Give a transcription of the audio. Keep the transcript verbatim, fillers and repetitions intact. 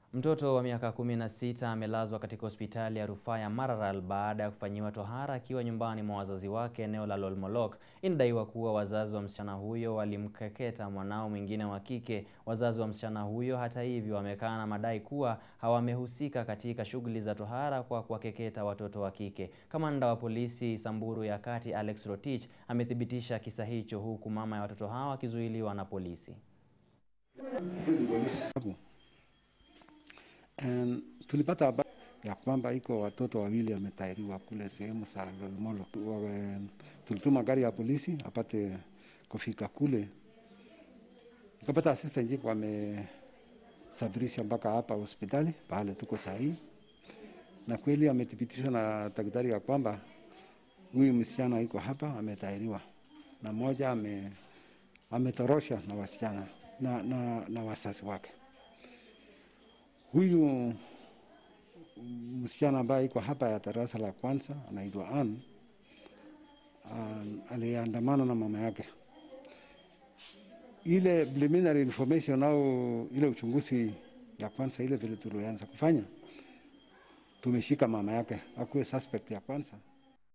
Mtoto wa miaka kumi na sita amelazwa katika hospitali ya rufaa ya Maralal baada ya kufanyiwa tohara akiwa nyumbani mwa wazazi wake eneo la Lolmolok. Inadaiwa kuwa wazazi wa msichana huyo walimkeketa mwanao mwingine wa kike. Wazazi wa msichana huyo hata hivyo wamekana madai kuwa hawamehusika katika shughuli za tohara kwa kuwakeketa watoto wa kike. Kamanda wa polisi Samburu ya Kati Alex Rotich amethibitisha kisa hicho, huku mama ya watoto hao akizuiliwa na polisi. And tulipata habari ya kwamba iko watoto wawili wametairiwa kule sehemu za Lolmolok. Tulituma gari ya polisi apate kufika kule. Nikapata assistant jeep wamesafirisha mpaka hapa hospitali pale tuko sahihi. Na kweli amethibitisha na daktari ya kwamba huyu msichana yuko hapa ametairiwa. Na mmoja ame ametorosha na wasichana na na, na wazazi wake. Huyu msichana ambaye yuko hapa ya darasa la kwanza anaitwa Ann, aliandamana na mama yake. Ile preliminary information au ile uchunguzi ya kwanza ile vile tulianza kufanya, tumeshika mama yake akuwe suspect ya kwanza.